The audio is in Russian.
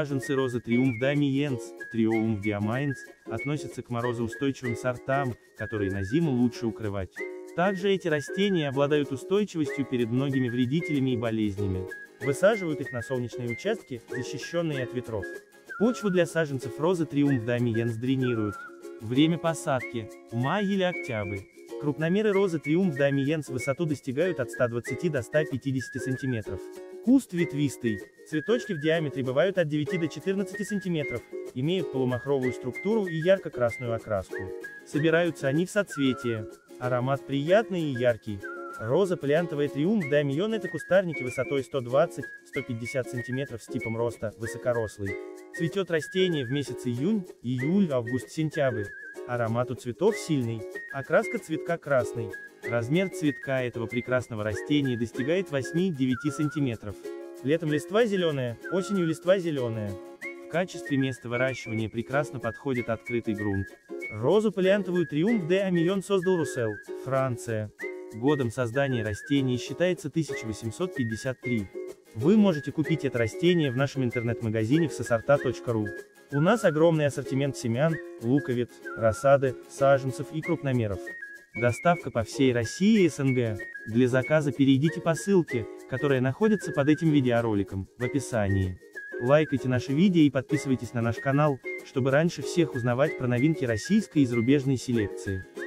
Саженцы розы Триумф Дамиенс, Триумф Диамайнс относятся к морозоустойчивым сортам, которые на зиму лучше укрывать. Также эти растения обладают устойчивостью перед многими вредителями и болезнями. Высаживают их на солнечные участки, защищенные от ветров. Почву для саженцев розы Триумф Дамиенс дренируют. Время посадки – май или октябрь. Крупномеры розы Триумф Дамиенс в высоту достигают от 120 до 150 см. Куст ветвистый. Цветочки в диаметре бывают от 9 до 14 см, имеют полумахровую структуру и ярко-красную окраску. Собираются они в соцветия. Аромат приятный и яркий. Роза Палеантовая Триумф Дамиен — это кустарники высотой 120-150 см с типом роста высокорослый. Цветет растение в месяц июнь, июль, август, сентябрь. Аромат у цветов сильный. Окраска цветка красный. Размер цветка этого прекрасного растения достигает 8-9 см. Летом листва зеленая, осенью листва зеленая. В качестве места выращивания прекрасно подходит открытый грунт. Розу Палеантовую Триумф Дамиен создал Руссел, Франция. Годом создания растения считается 1853. Вы можете купить это растение в нашем интернет-магазине всесорта.ру. У нас огромный ассортимент семян, луковиц, рассады, саженцев и крупномеров. Доставка по всей России и СНГ. Для заказа перейдите по ссылке, которая находится под этим видеороликом, в описании. Лайкайте наши видео и подписывайтесь на наш канал, чтобы раньше всех узнавать про новинки российской и зарубежной селекции.